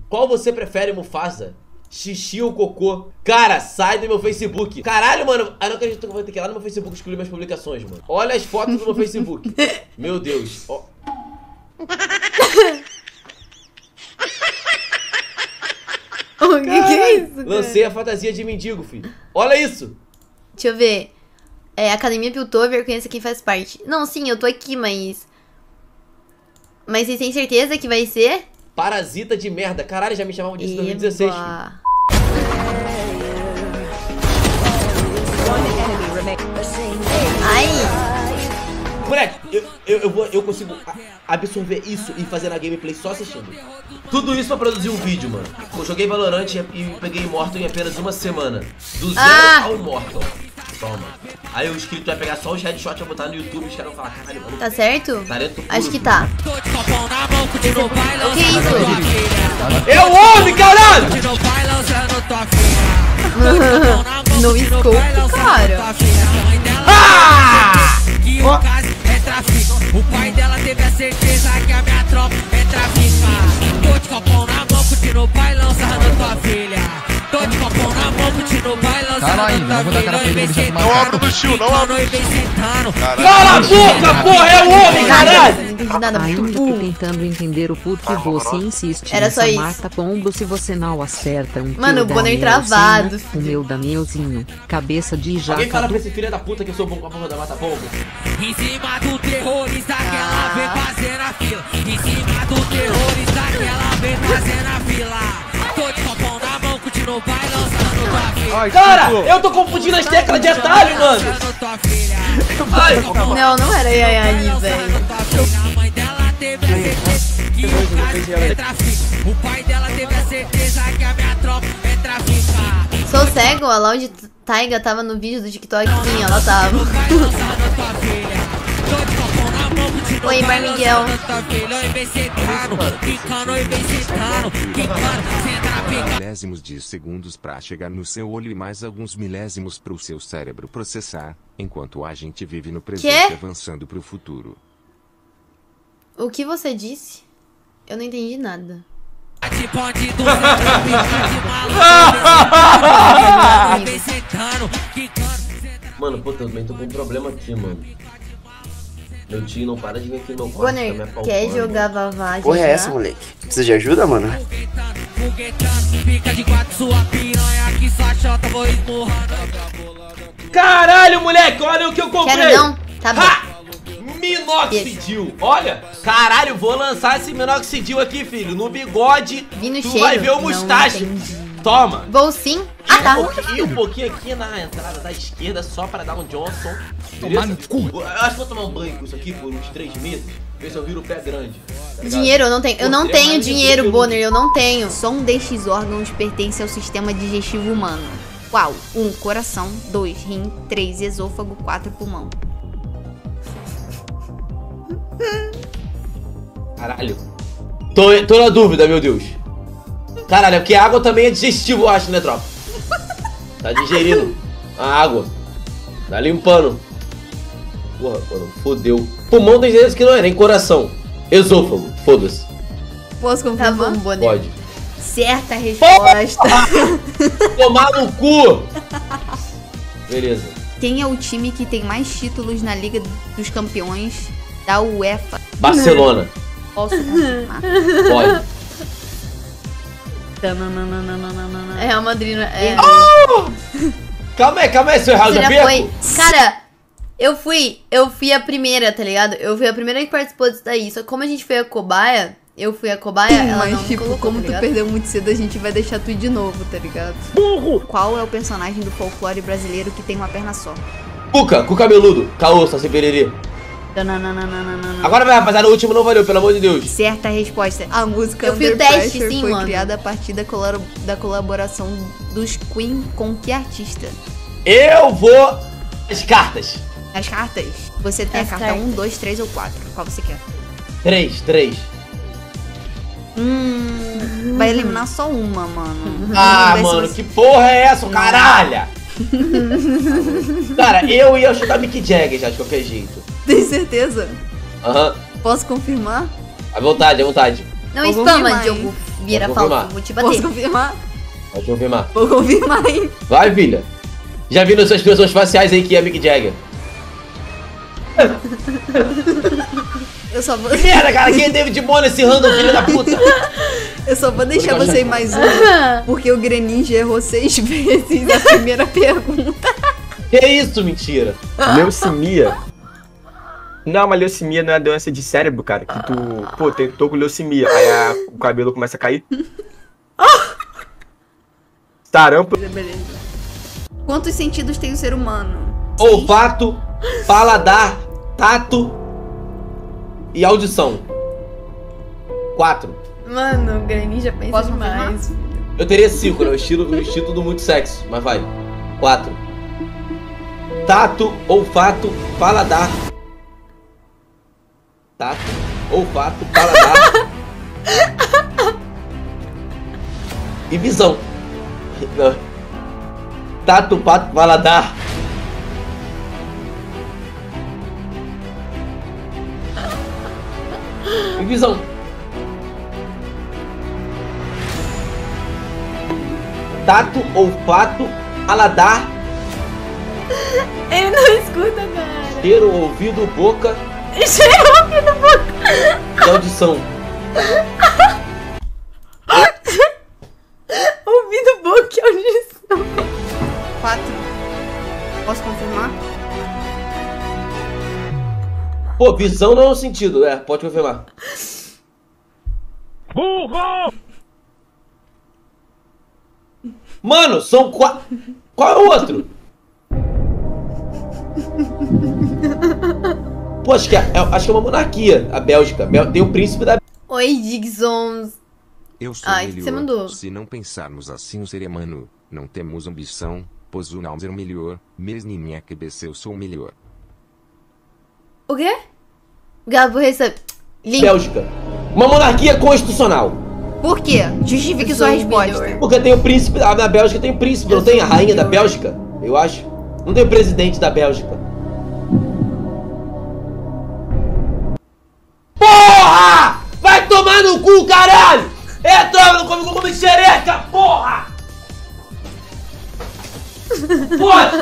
Qual você prefere, Mufasa? Xixi ou cocô? Cara, sai do meu Facebook. Caralho, mano, eu não acredito que eu vou ter que ir lá no meu Facebook excluir minhas publicações, mano. Olha as fotos do meu Facebook. Meu Deus. Ó. O que é isso, cara? Lancei a fantasia de mendigo, filho. Olha isso. Deixa eu ver. Academia Piltover, conheça quem faz parte. Não, sim, eu tô aqui, mas... Mas vocês têm certeza que vai ser? Parasita de merda. Caralho, já me chamavam disso em 2016, filho. Ai! Moleque, eu consigo absorver isso e fazer na gameplay só assistindo. Tudo isso pra produzir um vídeo, mano. Eu joguei Valorant e peguei Immortal em apenas uma semana. Do zero ao Immortal. Toma. Aí o inscrito vai pegar só os headshots e vai botar no YouTube e os caras vão falar, caralho, mano. Tá certo? Talento puro, Acho que tá. Que isso? É o homem, caralho! No scope, cara. Ah! O pai dela teve a certeza que a minha tropa é traficada. Tô de copão na mão, continua bailão, sarrando tua filha. Tô de copão na mão, continua bailão, sarrando tua filha. Não abra do tio, não abra do tio. Cala a boca, porra, é o homem, caralho! Não entendi nada, muito Ainda tô burro. tentando entender o puto que você insiste Era só nessa isso. mata pombo se você não acerta um Mano, teu o Bonner da Nelsinha, travado, o filho. meu da Neuzinho, cabeça de jaca. Alguém fala pra esse filho da puta que eu sou bom com a porra da mata pombo. Em cima do terrorista que ela vem fazendo a fila. Em cima do terrorista que ela vem fazendo a fila. Tô de copão na mão, continua bailão, sarrando tua filha. Cara, eu tô confundindo as teclas de atalho, mano. Sarrando tua filha. Ai, Não era Yayani, velho. A mãe dela teve a certeza que o caso é trafico. O pai dela teve a certeza que a minha tropa é traficada. Sou cego, a Loud Taiga tava no vídeo do TikTok. Sim, ela tava. Oi, Bar Miguel. Milésimos de segundos pra chegar no seu olho e mais alguns milésimos pro seu cérebro processar, enquanto a gente vive no presente avançando pro futuro. O que você disse? Eu não entendi nada. Mano, puta, eu também tô com um problema aqui, mano. Meu tio não para de vir aqui no meu quarto. Bonner, quer jogar Vavá? Porra é essa, moleque? Precisa de ajuda, mano? Caralho, moleque, olha o que eu comprei. Quero não? Tá bom. Ha! Minoxidil, olha. Caralho, vou lançar esse minoxidil aqui, filho. No bigode, Vi no tu cheiro. vai ver o Não mustache. entendi. Toma. Vou sim. Ah, tá. E um pouquinho aqui na entrada da esquerda, só pra dar um Johnson. Beleza? Eu acho que vou tomar um banho com isso aqui por uns 3 meses. Ver se eu viro o pé grande. Tá ligado? Dinheiro eu não tenho. Eu não Pô, tenho mais dinheiro, do que Bonner. Eu não tenho. Só um destes órgãos pertence ao sistema digestivo humano. Qual? 1. Coração. 2. Rim. 3. Esôfago. 4. Pulmão. Caralho. Tô na dúvida, meu Deus. Caralho, é porque a água também é digestivo, eu acho, né, tropa? Tá digerindo a água. Tá limpando. Porra, mano, fodeu. Pulmão tem certeza que não é, nem coração. Esôfago, foda-se. Posso Tá confirmar? bom, Bonner. Pode. Certa resposta. Tomar no cu! Beleza. Quem é o time que tem mais títulos na Liga dos Campeões da UEFA? Barcelona. Posso confirmar? Pode. É Real Madrid, né? Calma aí, seu errado Você já já foi? Cara, eu fui a primeira, tá ligado? Eu fui a primeira que participou disso daí. Só que como a gente foi a cobaia, eu fui a cobaia, ela Mas, não me tipo, colocou, como tá tu ligado? perdeu muito cedo, a gente vai deixar tu ir de novo, tá ligado? Burro! Qual é o personagem do folclore brasileiro que tem uma perna só? Cuca, cu cabeludo. Caô, Saci Pererê. Agora vai, rapaziada, o último não valeu, pelo amor de Deus. Certa resposta. A música Eu fui o Under teste, Pressure sim, foi mano. criada a partir da colaboração dos Queen com que artista? Eu vou... As cartas. As cartas. Você tem As a carta cartas. 1, 2, 3 ou 4. Qual você quer? 3. Vai eliminar só uma, mano. Ah, Vamos ver se mano, você- que porra é essa, caralho? Cara, eu ia chutar Mick Jagger já, de qualquer jeito. Tem certeza? Aham. Posso confirmar? À vontade, à vontade. Não Vou spama, confirmar, Diogo. hein? Vira Pode confirmar. falso, vou te bater. Posso confirmar? Pode confirmar. Vou confirmar, hein? Vai, filha. Já vi nas suas expressões faciais aí que é Mick Jagger. Eu só vou... Merda, cara, quem é David Bowie esse random, filho da puta? Eu só vou deixar você em mais uma, porque o Greninja errou 6 vezes a primeira pergunta. Que isso, mentira? Leucemia? Não, mas leucemia não é doença de cérebro, cara. Que tu, pô, tô com leucemia. Aí o cabelo começa a cair. Sarampo. Beleza. Quantos sentidos tem o ser humano? Olfato, paladar, tato e audição. 4. Mano, o Greninja pensa Posso demais. Eu teria 5, né? O estilo do muito sexo, mas vai. 4. Tato, olfato, paladar. Tato, olfato, paladar. E visão. Tato, pato, paladar. E visão. Tato, olfato, paladar. Ele não escuta, cara. Cheiro, ouvido, boca Cheiro, ouvido, boca. e audição. Ouvido, boca e audição. 4. Posso confirmar? Pô, visão não é um sentido, pode confirmar. Burro! Mano, são 4. Qual é o outro? Pô, acho que é uma monarquia, a Bélgica. Tem o príncipe da... Oi, Dixons. Eu sou Ai, melhor. você mandou. Se não pensarmos assim, o ser humano não temos ambição, pois o não ser melhor, mesmo em minha cabeça eu sou o melhor. O quê? Gabo recebe... Link. Bélgica. Uma monarquia constitucional. Por quê? Justifique sua resposta. Porque tem o príncipe... Na Bélgica tem o príncipe, não tem a rainha da Bélgica? Eu acho. Não tem o presidente da Bélgica. Porra! Vai tomar no cu, caralho! Trova, não come cu como xereca, porra! Porra!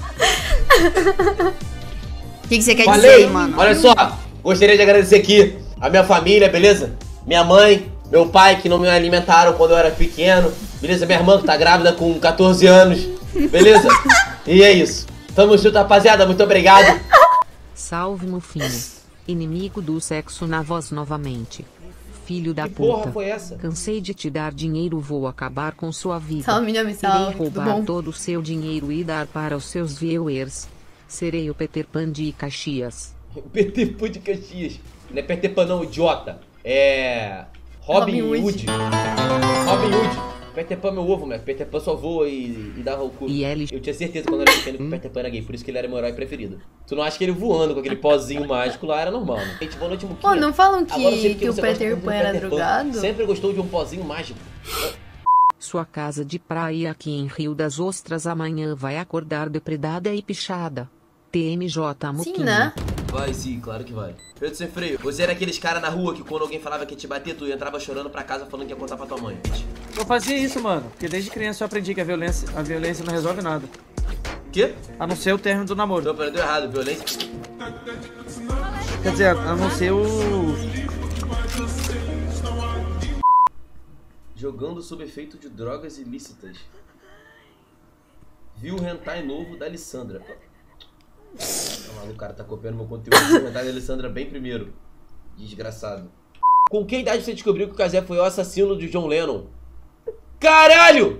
O que você quer dizer aí, mano? Olha só, gostaria de agradecer aqui a minha família, beleza? Minha mãe, meu pai que não me alimentaram quando eu era pequeno, beleza? Minha irmã que tá grávida com 14 anos, beleza? E é isso. Tamo junto, rapaziada, muito obrigado. Salve, Mufinho. Inimigo do sexo na voz novamente. Filho da Que puta. porra foi essa? Cansei de te dar dinheiro, vou acabar com sua vida. Salve, minha missão. Irei roubar todo o seu dinheiro e dar para os seus viewers. Serei o Peter Pan de Caxias. Peter Pan de Caxias. Não é Peter Pan não, idiota. É... Robin Hood. Robin Hood. Peter Pan é meu ovo, moleque. Peter Pan só voa e dava o cu. E ele... Eu tinha certeza quando eu era pequeno que o Peter Pan era gay, por isso que ele era meu herói preferido. Tu não acha que ele voando com aquele pozinho mágico lá era normal, né? Gente, boa noite, Muquinha. Pô, não falam Agora eu sei que porque o você gosta Peter tanto do Pan era Peter Pan. drogado? Sempre gostou de um pozinho mágico. Sua casa de praia aqui em Rio das Ostras amanhã vai acordar depredada e pichada. TMJ Muquinha. Sim, né? Vai sim, claro que vai. Pedro Sem Freio, você era aqueles caras na rua que quando alguém falava que ia te bater, tu entrava chorando pra casa falando que ia contar pra tua mãe. Eu fazia isso, mano, porque desde criança eu aprendi que a violência não resolve nada. Quê? A não ser o término do namoro. Não, peraí, deu errado, violência. Quer dizer, a não ser o... Jogando sob efeito de drogas ilícitas. Viu o hentai novo da Alessandra. Tá maluco, o cara tá copiando meu conteúdo. Viu o hentai da Alessandra bem primeiro. Desgraçado. Com que idade você descobriu que o Kazé foi o assassino de John Lennon? Caralho!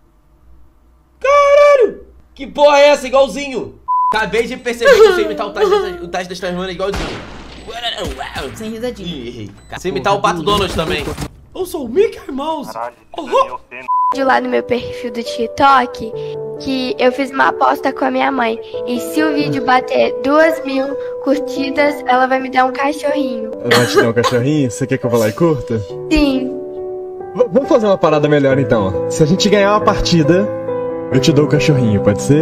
Caralho! Que porra é essa? Igualzinho! Acabei de perceber que eu sei imitar o Taj das Transmanas igualzinho. Sem risadinha. Ih, errei. Sei imitar o Pato Donald também. Eu sou o Mickey Mouse. De lá no meu perfil do TikTok que eu fiz uma aposta com a minha mãe. E se o vídeo bater 2.000 curtidas, ela vai me dar um cachorrinho. Ela vai te dar um cachorrinho? Você quer que eu vá lá e curta? Sim. Vamos fazer uma parada melhor então, ó. Se a gente ganhar uma partida, eu te dou o cachorrinho, pode ser?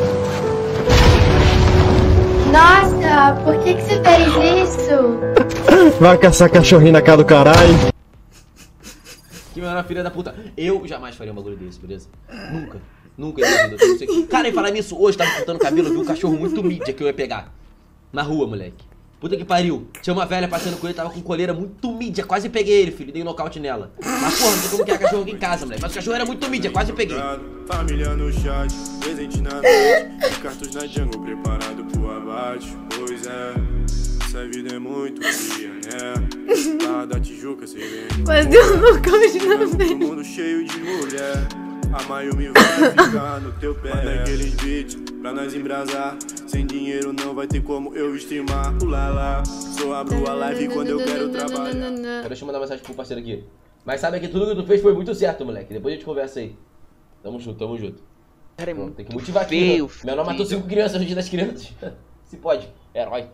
Nossa, por que você fez isso? Vai caçar cachorrinho na cara do caralho. Que menor filha da puta. Eu jamais faria um bagulho desse, beleza? Nunca. Nunca ia fazer. Eu não sei. Cara, e falar nisso, hoje tava cortando o cabelo, eu vi um cachorro muito mídia que eu ia pegar. Na rua, moleque. Puta que pariu. Tinha uma velha passando com ele, tava com coleira muito mídia. Quase peguei ele, filho. Dei um nocaute nela. Mas porra, não sei como que é cachorro aqui em casa, moleque. Mas o cachorro era muito mídia, quase peguei. Família no chat, presente na noite. Cartos na jungle, preparado pro abate. Pois é, essa vida é muito fria, né? Lá da Tijuca, cê vem. Mas deu um nocaute na velha. Todo mundo cheio de mulher. A Mayumi vai ficar no teu pé. Manda aqueles beats pra nós embrasar. Sem dinheiro não vai ter como eu streamar. Ulala, só abro a live quando eu quero trabalhar. Deixa eu mandar mensagem pro parceiro aqui. Mas sabe que tudo que tu fez foi muito certo, moleque. Depois a gente conversa aí. Tamo junto, tamo junto. Cara, Pô, tem que motivar aqui. Né? Meu nome matou 5 crianças no dia das crianças. Se pode. Herói.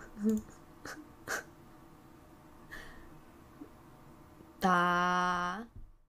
Tá.